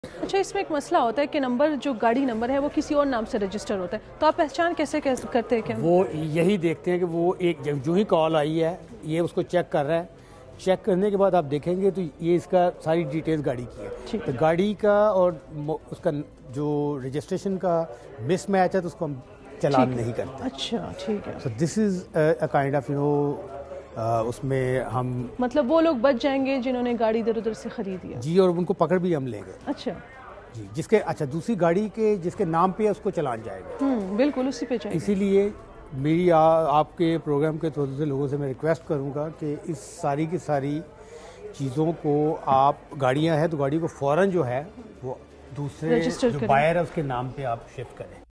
अच्छा, इसमें एक मसला होता है कि नंबर जो गाड़ी नंबर है वो किसी और नाम से रजिस्टर होता है, तो आप पहचान कैसे करते हैं? क्या वो यही देखते हैं कि वो एक जो ही कॉल आई है ये उसको चेक कर रहा है। चेक करने के बाद आप देखेंगे तो ये इसका सारी डिटेल्स गाड़ी की है। तो गाड़ी का और उसका जो रजिस्ट्रेशन का मिसमैच है तो उसको हम चालान नहीं करते। अच्छा, ठीक है। So this is a kind of उसमें हम मतलब वो लोग बच जाएंगे जिन्होंने गाड़ी इधर उधर से खरीदी है। जी, और उनको पकड़ भी हम लेंगे। अच्छा जी, जिसके दूसरी गाड़ी के जिसके नाम पे है उसको चालान जाएगा। बिल्कुल उसी पे चाहिए। इसीलिए मेरी आपके प्रोग्राम के थ्रू से लोगों से मैं रिक्वेस्ट करूंगा कि इस सारी की सारी चीज़ों को आप गाड़ियां हैं तो गाड़ी को फ़ौरन जो है वो दूसरे जो बायर है उसके नाम पे आप शिफ्ट करें।